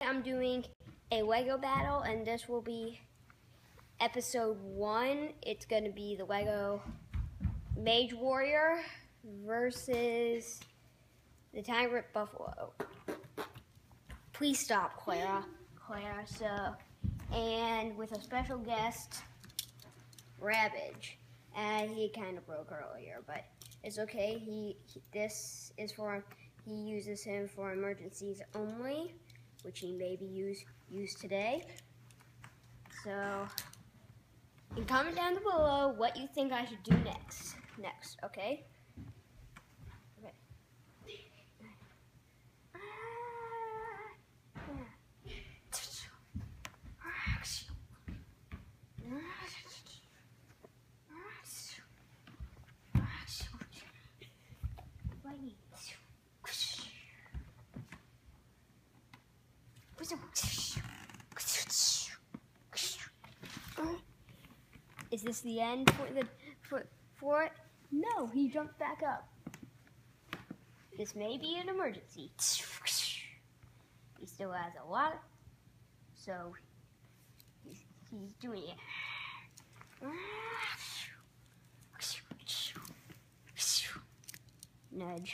I'm doing a Lego battle, and this will be episode 1. It's going to be the Lego Mage Warrior versus the Tyrant Buffalo. Please stop, Clara. And with a special guest, Ravage. And he kind of broke earlier, but it's okay. He uses him for emergencies only, which he may be used today. So, you can comment down below what you think I should do next, okay? Okay. Is this the end for it? No, he jumped back up. This may be an emergency. He still has a lot, so he's doing it. Nudge.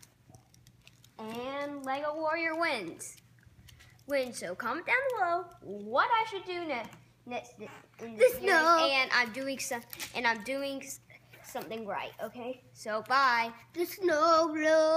And Lego Warrior wins. So comment down below what I should do next in this game, and I'm doing something right. Okay, so bye. The snow blows.